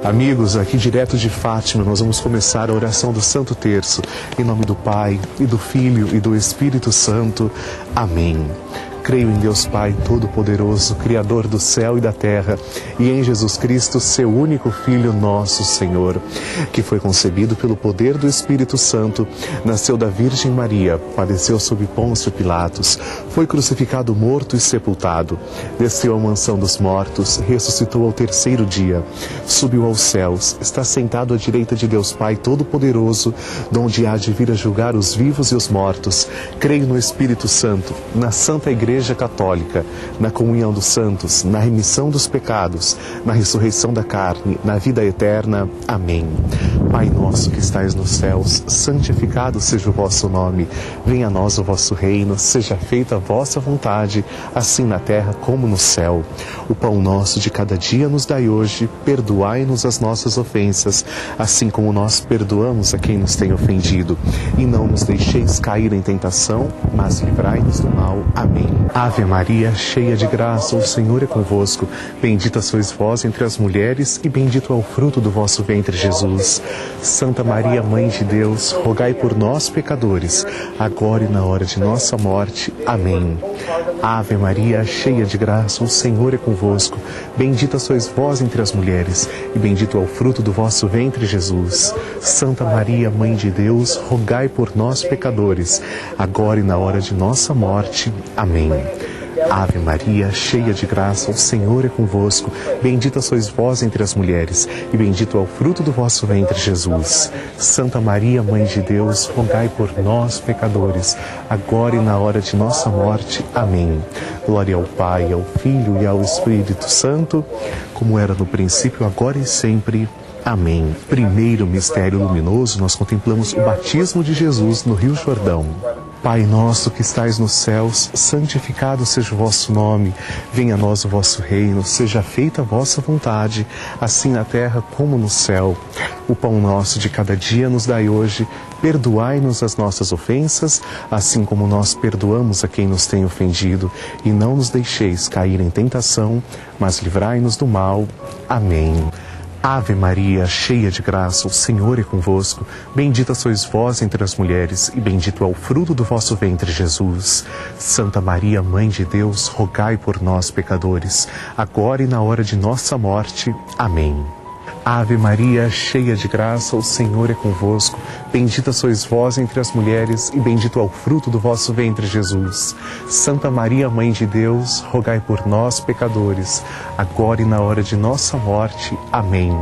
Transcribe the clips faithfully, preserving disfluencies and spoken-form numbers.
Amigos, aqui direto de Fátima, nós vamos começar a oração do Santo Terço. Em nome do Pai, e do Filho, e do Espírito Santo. Amém. Creio em Deus Pai Todo-Poderoso, Criador do céu e da terra, e em Jesus Cristo, seu único Filho, nosso Senhor, que foi concebido pelo poder do Espírito Santo, nasceu da Virgem Maria, padeceu sob Pôncio Pilatos, foi crucificado, morto e sepultado, desceu à mansão dos mortos, ressuscitou ao terceiro dia, subiu aos céus, está sentado à direita de Deus Pai Todo-Poderoso, donde há de vir a julgar os vivos e os mortos. Creio no Espírito Santo, na Santa Igreja Igreja Católica, na comunhão dos santos, na remissão dos pecados, na ressurreição da carne, na vida eterna. Amém. Pai nosso que estais nos céus, santificado seja o vosso nome. Venha a nós o vosso reino, seja feita a vossa vontade, assim na terra como no céu. O pão nosso de cada dia nos dai hoje, perdoai-nos as nossas ofensas, assim como nós perdoamos a quem nos tem ofendido. E não nos deixeis cair em tentação, mas livrai-nos do mal. Amém. Ave Maria, cheia de graça, o Senhor é convosco. Bendita sois vós entre as mulheres, e bendito é o fruto do vosso ventre, Jesus. Santa Maria, Mãe de Deus, rogai por nós, pecadores, agora e na hora de nossa morte. Amém. Ave Maria, cheia de graça, o Senhor é convosco. Bendita sois vós entre as mulheres, e bendito é o fruto do vosso ventre, Jesus. Santa Maria, Mãe de Deus, rogai por nós, pecadores, agora e na hora de nossa morte. Amém. Ave Maria, cheia de graça, o Senhor é convosco. Bendita sois vós entre as mulheres, e bendito é o fruto do vosso ventre, Jesus. Santa Maria, Mãe de Deus, rogai por nós, pecadores, agora e na hora de nossa morte. Amém. Glória ao Pai, ao Filho e ao Espírito Santo, como era no princípio, agora e sempre. Amém. Primeiro mistério luminoso, nós contemplamos o batismo de Jesus no Rio Jordão. Pai nosso que estais nos céus, santificado seja o vosso nome. Venha a nós o vosso reino, seja feita a vossa vontade, assim na terra como no céu. O pão nosso de cada dia nos dai hoje. Perdoai-nos as nossas ofensas, assim como nós perdoamos a quem nos tem ofendido. E não nos deixeis cair em tentação, mas livrai-nos do mal. Amém. Ave Maria, cheia de graça, o Senhor é convosco. Bendita sois vós entre as mulheres, e bendito é o fruto do vosso ventre, Jesus. Santa Maria, Mãe de Deus, rogai por nós, pecadores, agora e na hora de nossa morte. Amém. Ave Maria, cheia de graça, o Senhor é convosco. Bendita sois vós entre as mulheres, e bendito é o fruto do vosso ventre, Jesus. Santa Maria, Mãe de Deus, rogai por nós, pecadores, agora e na hora de nossa morte. Amém.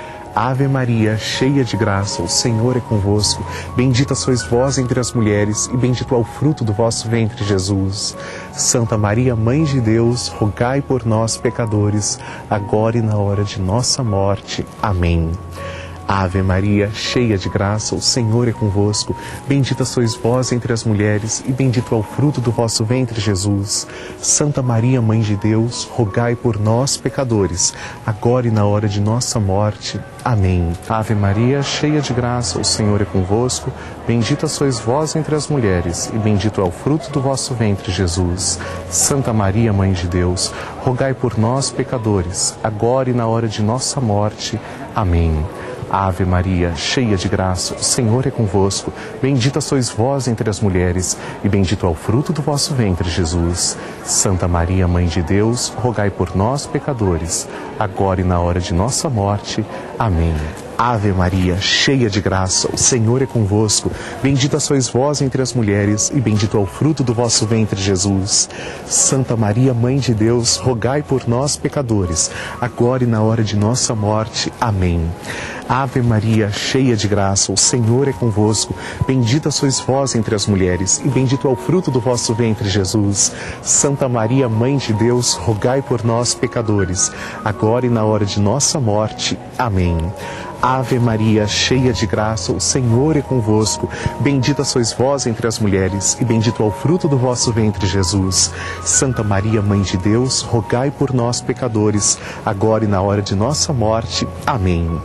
Ave Maria, cheia de graça, o Senhor é convosco. Bendita sois vós entre as mulheres, e bendito é o fruto do vosso ventre, Jesus. Santa Maria, Mãe de Deus, rogai por nós, pecadores, agora e na hora de nossa morte. Amém. Ave Maria, cheia de graça, o Senhor é convosco. Bendita sois vós entre as mulheres, e bendito é o fruto do vosso ventre, Jesus. Santa Maria, Mãe de Deus, rogai por nós, pecadores, agora e na hora de nossa morte. Amém. Ave Maria, cheia de graça, o Senhor é convosco. Bendita sois vós entre as mulheres, e bendito é o fruto do vosso ventre, Jesus. Santa Maria, Mãe de Deus, rogai por nós, pecadores, agora e na hora de nossa morte. Amém. Ave Maria, cheia de graça, o Senhor é convosco. Bendita sois vós entre as mulheres, e bendito é o fruto do vosso ventre, Jesus. Santa Maria, Mãe de Deus, rogai por nós, pecadores, agora e na hora de nossa morte. Amém. Ave Maria, cheia de graça, o Senhor é convosco. Bendita sois vós entre as mulheres, e bendito é o fruto do vosso ventre, Jesus. Santa Maria, Mãe de Deus, rogai por nós, pecadores, agora e na hora de nossa morte. Amém. Ave Maria, cheia de graça, o Senhor é convosco. Bendita sois vós entre as mulheres, e bendito é o fruto do vosso ventre, Jesus. Santa Maria, Mãe de Deus, rogai por nós, pecadores, agora e na hora de nossa morte. Amém. Ave Maria, cheia de graça, o Senhor é convosco. Bendita sois vós entre as mulheres, e bendito é o fruto do vosso ventre, Jesus. Santa Maria, Mãe de Deus, rogai por nós, pecadores, agora e na hora de nossa morte. Amém.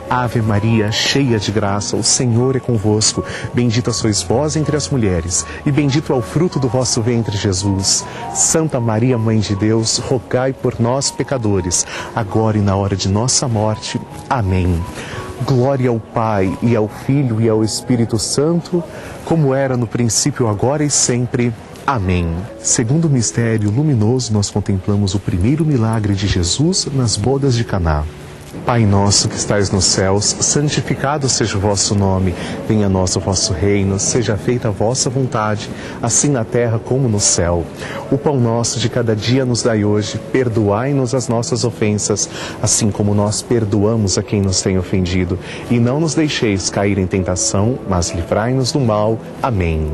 Ave Maria, cheia de graça, o Senhor é convosco. Bendita sois vós entre as mulheres, e bendito é o fruto do vosso ventre, Jesus. Santa Maria, Mãe de Deus, rogai por nós, pecadores, agora e na hora de nossa morte. Amém. Glória ao Pai, e ao Filho, e ao Espírito Santo, como era no princípio, agora e sempre. Amém. Segundo o mistério luminoso, nós contemplamos o primeiro milagre de Jesus nas bodas de Caná. Pai nosso que estais nos céus, santificado seja o vosso nome. Venha a nós o vosso reino, seja feita a vossa vontade, assim na terra como no céu. O pão nosso de cada dia nos dai hoje, perdoai-nos as nossas ofensas, assim como nós perdoamos a quem nos tem ofendido. E não nos deixeis cair em tentação, mas livrai-nos do mal. Amém.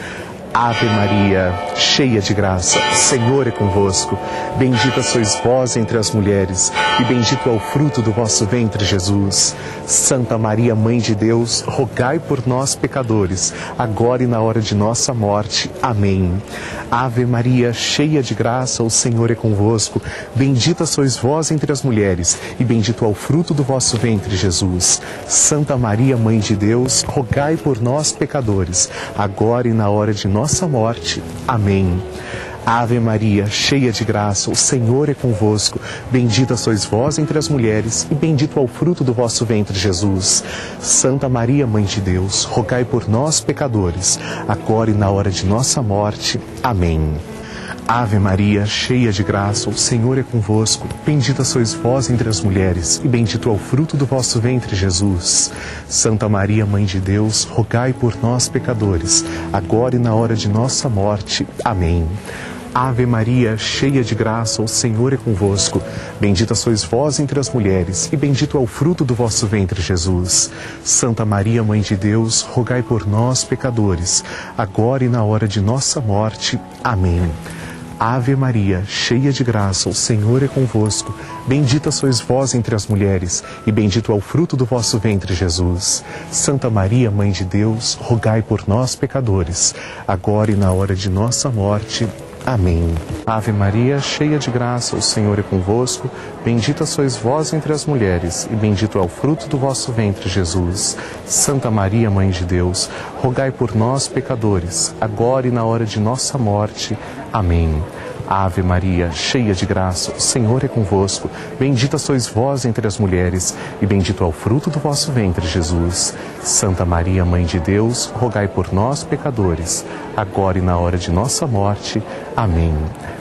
Ave Maria, cheia de graça, o Senhor é convosco. Bendita sois vós entre as mulheres, e bendito é o fruto do vosso ventre, Jesus. Santa Maria, Mãe de Deus, rogai por nós, pecadores, agora e na hora de nossa morte. Amém. Ave Maria, cheia de graça, o Senhor é convosco. Bendita sois vós entre as mulheres, e bendito é o fruto do vosso ventre, Jesus. Santa Maria, Mãe de Deus, rogai por nós, pecadores, agora e na hora de nossa morte. Amém. Ave Maria, cheia de graça, o Senhor é convosco. Bendita sois vós entre as mulheres, e bendito é o fruto do vosso ventre, Jesus. Santa Maria, Mãe de Deus, rogai por nós, pecadores, agora e na hora de nossa morte. Amém. Ave Maria, cheia de graça, o Senhor é convosco. Bendita sois vós entre as mulheres, e bendito é o fruto do vosso ventre, Jesus. Santa Maria, Mãe de Deus, rogai por nós, pecadores, agora e na hora de nossa morte. Amém. Ave Maria, cheia de graça, o Senhor é convosco. Bendita sois vós entre as mulheres, e bendito é o fruto do vosso ventre, Jesus. Santa Maria, Mãe de Deus, rogai por nós, pecadores, agora e na hora de nossa morte. Amém. Ave Maria, cheia de graça, o Senhor é convosco. Bendita sois vós entre as mulheres, e bendito é o fruto do vosso ventre, Jesus. Santa Maria, Mãe de Deus, rogai por nós, pecadores, agora e na hora de nossa morte. Amém. Ave Maria, cheia de graça, o Senhor é convosco. Bendita sois vós entre as mulheres, e bendito é o fruto do vosso ventre, Jesus. Santa Maria, Mãe de Deus, rogai por nós, pecadores, agora e na hora de nossa morte. Amém. Ave Maria, cheia de graça, o Senhor é convosco. Bendita sois vós entre as mulheres, e bendito é o fruto do vosso ventre, Jesus. Santa Maria, Mãe de Deus, rogai por nós, pecadores, agora e na hora de nossa morte. Amém.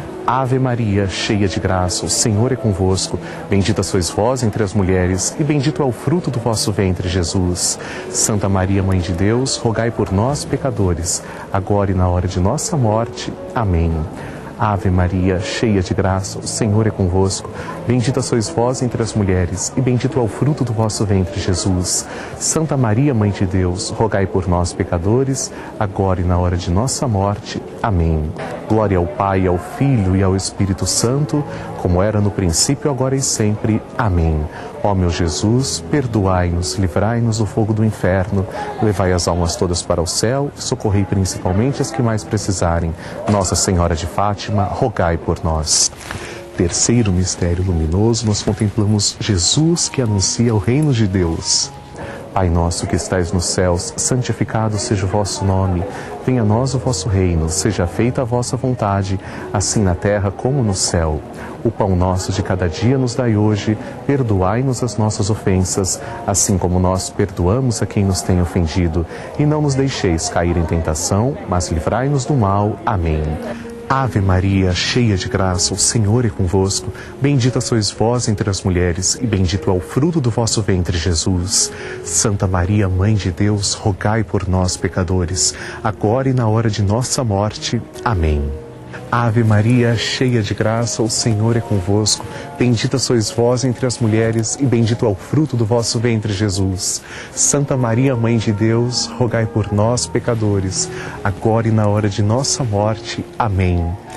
Ave Maria, cheia de graça, o Senhor é convosco. Bendita sois vós entre as mulheres, e bendito é o fruto do vosso ventre, Jesus. Santa Maria, Mãe de Deus, rogai por nós, pecadores, agora e na hora de nossa morte. Amém. Ave Maria, cheia de graça, o Senhor é convosco. Bendita sois vós entre as mulheres, e bendito é o fruto do vosso ventre, Jesus. Santa Maria, Mãe de Deus, rogai por nós, pecadores, agora e na hora de nossa morte. Amém. Glória ao Pai, ao Filho e ao Espírito Santo, como era no princípio, agora e sempre. Amém. Ó meu Jesus, perdoai-nos, livrai-nos do fogo do inferno, levai as almas todas para o céu e socorrei principalmente as que mais precisarem. Nossa Senhora de Fátima, rogai por nós. Terceiro mistério luminoso, nós contemplamos Jesus que anuncia o reino de Deus. Pai nosso que estais nos céus, santificado seja o vosso nome. Venha a nós o vosso reino, seja feita a vossa vontade, assim na terra como no céu. O pão nosso de cada dia nos dai hoje, perdoai-nos as nossas ofensas, assim como nós perdoamos a quem nos tem ofendido. E não nos deixeis cair em tentação, mas livrai-nos do mal. Amém. Ave Maria, cheia de graça, o Senhor é convosco. Bendita sois vós entre as mulheres, e bendito é o fruto do vosso ventre, Jesus. Santa Maria, Mãe de Deus, rogai por nós, pecadores, agora e na hora de nossa morte. Amém. Ave Maria, cheia de graça, o Senhor é convosco. Bendita sois vós entre as mulheres, e bendito é o fruto do vosso ventre, Jesus. Santa Maria, Mãe de Deus, rogai por nós, pecadores, agora e na hora de nossa morte. Amém.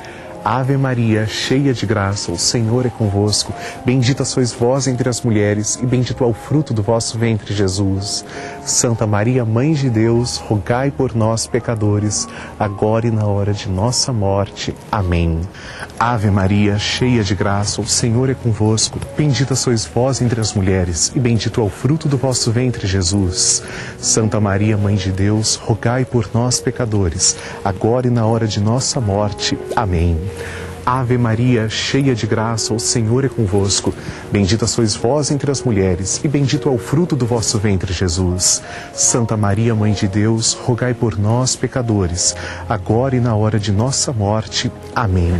Ave Maria, cheia de graça, o Senhor é convosco. Bendita sois vós entre as mulheres, e bendito é o fruto do vosso ventre, Jesus. Santa Maria, Mãe de Deus, rogai por nós, pecadores, agora e na hora de nossa morte. Amém. Ave Maria, cheia de graça, o Senhor é convosco. Bendita sois vós entre as mulheres, e bendito é o fruto do vosso ventre, Jesus. Santa Maria, Mãe de Deus, rogai por nós, pecadores, agora e na hora de nossa morte. Amém. Ave Maria, cheia de graça, o Senhor é convosco. Bendita sois vós entre as mulheres, e bendito é o fruto do vosso ventre, Jesus. Santa Maria, Mãe de Deus, rogai por nós, pecadores, agora e na hora de nossa morte. Amém.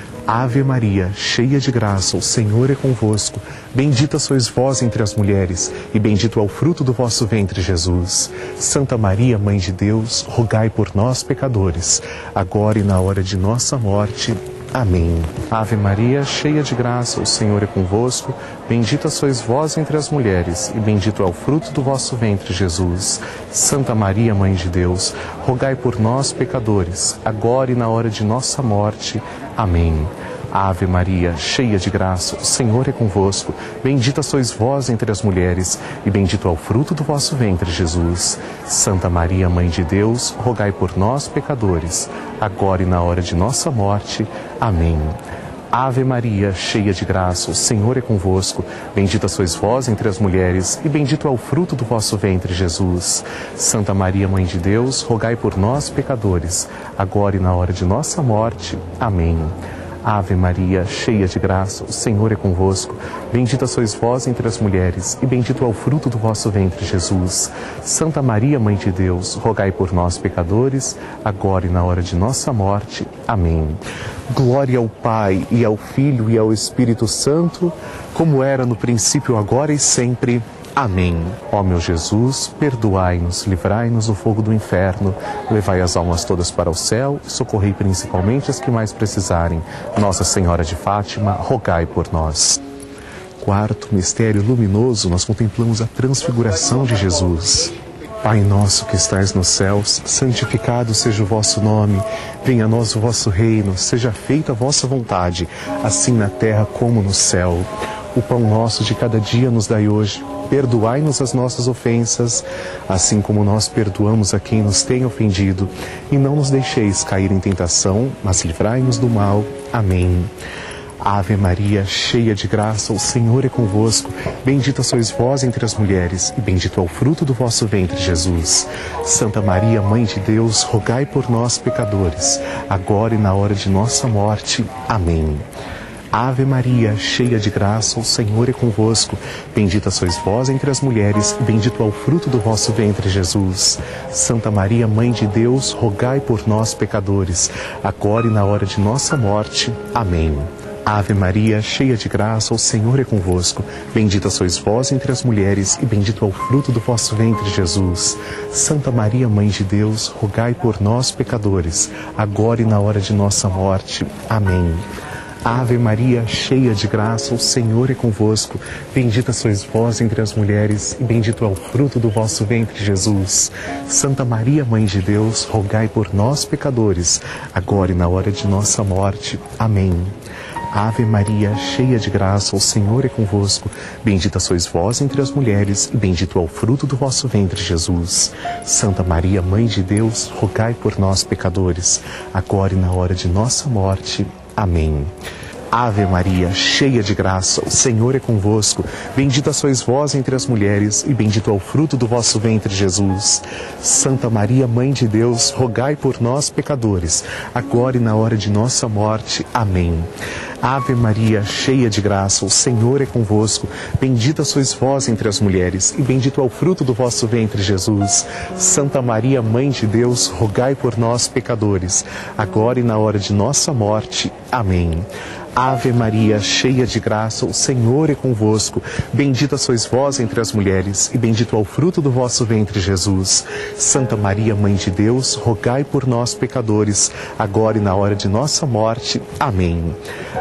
Ave Maria, cheia de graça, o Senhor é convosco. Bendita sois vós entre as mulheres, e bendito é o fruto do vosso ventre, Jesus. Santa Maria, Mãe de Deus, rogai por nós, pecadores, agora e na hora de nossa morte. Amém. Ave Maria, cheia de graça, o Senhor é convosco. Bendita sois vós entre as mulheres, e bendito é o fruto do vosso ventre, Jesus. Santa Maria, Mãe de Deus, rogai por nós, pecadores, agora e na hora de nossa morte. Amém. Ave Maria, cheia de graça, o Senhor é convosco. Bendita sois vós entre as mulheres, e bendito é o fruto do vosso ventre, Jesus. Santa Maria, Mãe de Deus, rogai por nós, pecadores, agora e na hora de nossa morte. Amém. Ave Maria, cheia de graça, o Senhor é convosco. Bendita sois vós entre as mulheres, e bendito é o fruto do vosso ventre, Jesus. Santa Maria, Mãe de Deus, rogai por nós, pecadores, agora e na hora de nossa morte. Amém. Ave Maria, cheia de graça, o Senhor é convosco. Bendita sois vós entre as mulheres, e bendito é o fruto do vosso ventre, Jesus. Santa Maria, Mãe de Deus, rogai por nós, pecadores, agora e na hora de nossa morte. Amém. Glória ao Pai, e ao Filho, e ao Espírito Santo, como era no princípio, agora e sempre. Amém. Ó meu Jesus, perdoai-nos, livrai-nos do fogo do inferno, levai as almas todas para o céu e socorrei principalmente as que mais precisarem. Nossa Senhora de Fátima, rogai por nós. Quarto mistério luminoso, nós contemplamos a transfiguração de Jesus. Pai nosso que estais nos céus, santificado seja o vosso nome. Venha a nós o vosso reino, seja feita a vossa vontade, assim na terra como no céu. O pão nosso de cada dia nos dai hoje. Perdoai-nos as nossas ofensas, assim como nós perdoamos a quem nos tem ofendido. E não nos deixeis cair em tentação, mas livrai-nos do mal. Amém. Ave Maria, cheia de graça, o Senhor é convosco. Bendita sois vós entre as mulheres, e bendito é o fruto do vosso ventre, Jesus. Santa Maria, Mãe de Deus, rogai por nós, pecadores, agora e na hora de nossa morte. Amém. Ave Maria, cheia de graça, o Senhor é convosco. Bendita sois vós entre as mulheres, e bendito é o fruto do vosso ventre, Jesus. Santa Maria, Mãe de Deus, rogai por nós, pecadores, agora e na hora de nossa morte. Amém. Ave Maria, cheia de graça, o Senhor é convosco. Bendita sois vós entre as mulheres, e bendito é o fruto do vosso ventre, Jesus. Santa Maria, Mãe de Deus, rogai por nós, pecadores, agora e na hora de nossa morte. Amém. Ave Maria, cheia de graça, o Senhor é convosco. Bendita sois vós entre as mulheres, e bendito é o fruto do vosso ventre, Jesus. Santa Maria, Mãe de Deus, rogai por nós, pecadores, agora e na hora de nossa morte. Amém. Ave Maria, cheia de graça, o Senhor é convosco. Bendita sois vós entre as mulheres, e bendito é o fruto do vosso ventre, Jesus. Santa Maria, Mãe de Deus, rogai por nós, pecadores, agora e na hora de nossa morte. Amém. Ave Maria, cheia de graça, o Senhor é convosco. Bendita sois vós entre as mulheres, e bendito é o fruto do vosso ventre, Jesus. Santa Maria, Mãe de Deus, rogai por nós, pecadores, agora e na hora de nossa morte. Amém. Ave Maria, cheia de graça, o Senhor é convosco. Bendita sois vós entre as mulheres, e bendito é o fruto do vosso ventre, Jesus. Santa Maria, Mãe de Deus, rogai por nós, pecadores, agora e na hora de nossa morte. Amém. Ave Maria, cheia de graça, o Senhor é convosco. Bendita sois vós entre as mulheres, e bendito é o fruto do vosso ventre, Jesus. Santa Maria, Mãe de Deus, rogai por nós, pecadores, agora e na hora de nossa morte. Amém.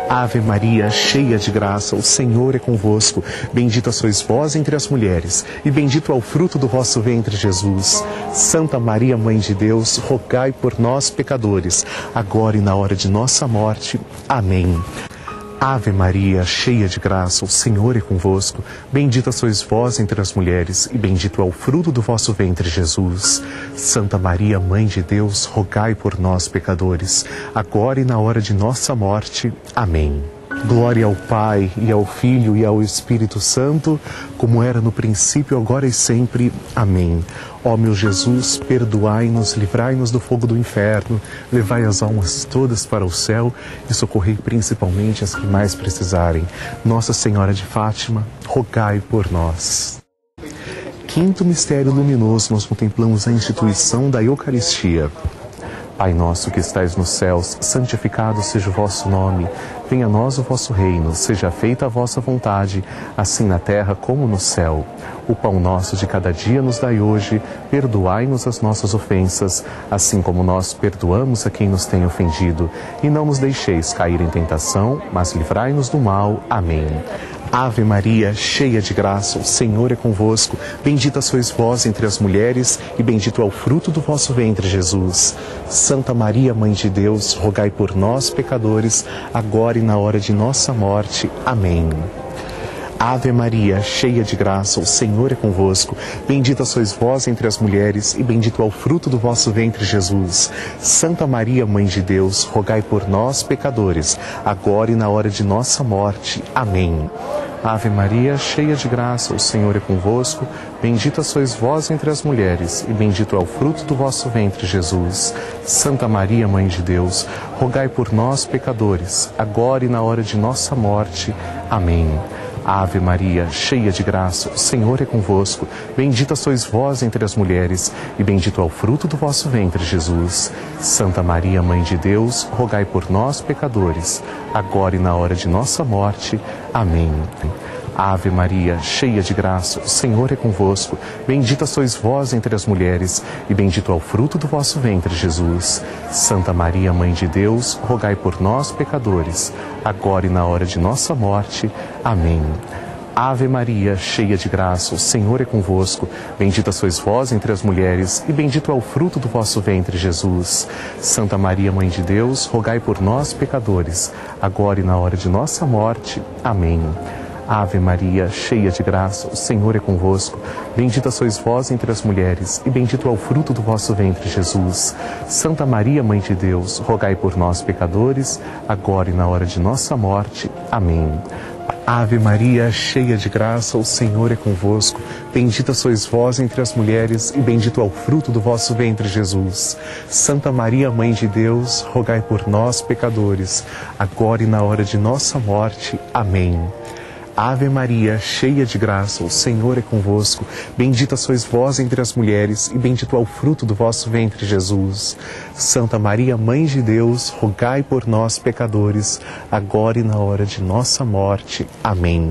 Ave Maria, cheia de graça, o Senhor é convosco. Bendita sois vós entre as mulheres, e bendito é o fruto do vosso ventre, Jesus. Santa Maria, Mãe de Deus, rogai por nós, pecadores, agora e na hora de nossa morte. Amém. Ave Maria, cheia de graça, o Senhor é convosco. Bendita sois vós entre as mulheres, e bendito é o fruto do vosso ventre, Jesus. Santa Maria, Mãe de Deus, rogai por nós, pecadores, agora e na hora de nossa morte. Amém. Glória ao Pai, e ao Filho, e ao Espírito Santo, como era no princípio, agora e sempre. Amém. Ó meu Jesus, perdoai-nos, livrai-nos do fogo do inferno, levai as almas todas para o céu e socorrei principalmente as que mais precisarem. Nossa Senhora de Fátima, rogai por nós. Quinto mistério luminoso, nós contemplamos a instituição da Eucaristia. Pai nosso que estais nos céus, santificado seja o vosso nome. Venha a nós o vosso reino, seja feita a vossa vontade, assim na terra como no céu. O pão nosso de cada dia nos dai hoje, perdoai-nos as nossas ofensas, assim como nós perdoamos a quem nos tem ofendido. E não nos deixeis cair em tentação, mas livrai-nos do mal. Amém. Ave Maria, cheia de graça, o Senhor é convosco. Bendita sois vós entre as mulheres, e bendito é o fruto do vosso ventre, Jesus. Santa Maria, Mãe de Deus, rogai por nós, pecadores, agora e na hora de nossa morte. Amém. Ave Maria, cheia de graça, o Senhor é convosco. Bendita sois vós entre as mulheres, e bendito é o fruto do vosso ventre, Jesus. Santa Maria, Mãe de Deus, rogai por nós, pecadores, agora e na hora de nossa morte. Amém. Ave Maria, cheia de graça, o Senhor é convosco. Bendita sois vós entre as mulheres, e bendito é o fruto do vosso ventre, Jesus. Santa Maria, Mãe de Deus, rogai por nós, pecadores, agora e na hora de nossa morte. Amém. Ave Maria, cheia de graça, o Senhor é convosco. Bendita sois vós entre as mulheres, e bendito é o fruto do vosso ventre, Jesus. Santa Maria, Mãe de Deus, rogai por nós, pecadores, agora e na hora de nossa morte. Amém. Ave Maria, cheia de graça, o Senhor é convosco. Bendita sois vós entre as mulheres, e bendito é o fruto do vosso ventre, Jesus. Santa Maria, Mãe de Deus, rogai por nós, pecadores, agora e na hora de nossa morte. Amém. Ave Maria, cheia de graça, o Senhor é convosco. Bendita sois vós entre as mulheres, e bendito é o fruto do vosso ventre, Jesus. Santa Maria, Mãe de Deus, rogai por nós, pecadores, agora e na hora de nossa morte. Amém. Ave Maria, cheia de graça, o Senhor é convosco. Bendita sois vós entre as mulheres, e bendito é o fruto do vosso ventre, Jesus. Santa Maria, Mãe de Deus, rogai por nós, pecadores, agora e na hora de nossa morte. Amém. Ave Maria, cheia de graça, o Senhor é convosco. Bendita sois vós entre as mulheres, e bendito é o fruto do vosso ventre, Jesus. Santa Maria, Mãe de Deus, rogai por nós, pecadores, agora e na hora de nossa morte. Amém. Ave Maria, cheia de graça, o Senhor é convosco. Bendita sois vós entre as mulheres, e bendito é o fruto do vosso ventre, Jesus. Santa Maria, Mãe de Deus, rogai por nós, pecadores, agora e na hora de nossa morte. Amém.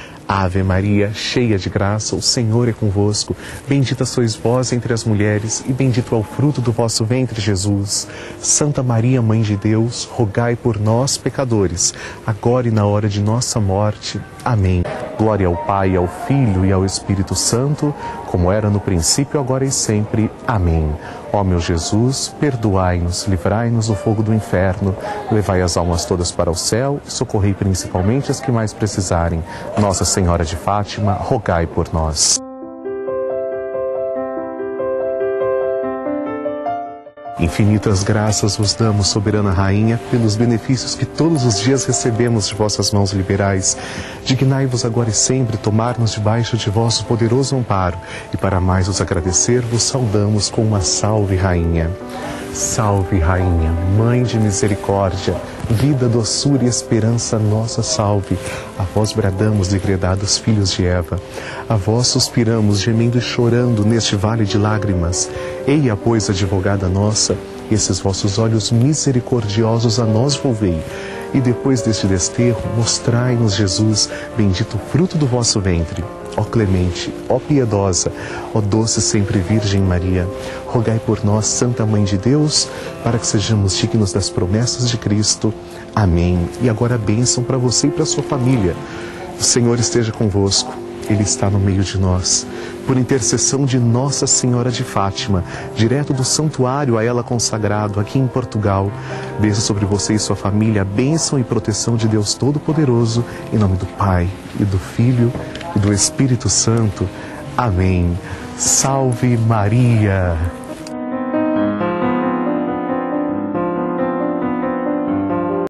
Ave Maria, cheia de graça, o Senhor é convosco. Bendita sois vós entre as mulheres, e bendito é o fruto do vosso ventre, Jesus. Santa Maria, Mãe de Deus, rogai por nós, pecadores, agora e na hora de nossa morte. Amém. Glória ao Pai, ao Filho e ao Espírito Santo, como era no princípio, agora e sempre. Amém. Ó meu Jesus, perdoai-nos, livrai-nos do fogo do inferno, levai as almas todas para o céu e socorrei principalmente as que mais precisarem. Nossa Senhora de Fátima, rogai por nós. Infinitas graças vos damos, soberana Rainha, pelos benefícios que todos os dias recebemos de vossas mãos liberais. Dignai-vos agora e sempre tomar-nos debaixo de vosso poderoso amparo, e para mais os agradecer, vos saudamos com uma salve, Rainha. Salve, Rainha, Mãe de misericórdia, vida, doçura e esperança, nossa salve. A vós bradamos, degredados filhos de Eva. A vós suspiramos, gemendo e chorando neste vale de lágrimas. Eia, pois, advogada nossa, esses vossos olhos misericordiosos a nós volvei. E depois deste desterro, mostrai-nos, Jesus, bendito fruto do vosso ventre. Ó clemente, ó piedosa, ó doce sempre Virgem Maria, rogai por nós, Santa Mãe de Deus, para que sejamos dignos das promessas de Cristo. Amém. E agora a bênção para você e para sua família. O Senhor esteja convosco. Ele está no meio de nós. Por intercessão de Nossa Senhora de Fátima, direto do santuário a ela consagrado aqui em Portugal, desça sobre você e sua família a bênção e proteção de Deus Todo-Poderoso, em nome do Pai, e do Filho, e do Espírito Santo. Amém. Salve Maria!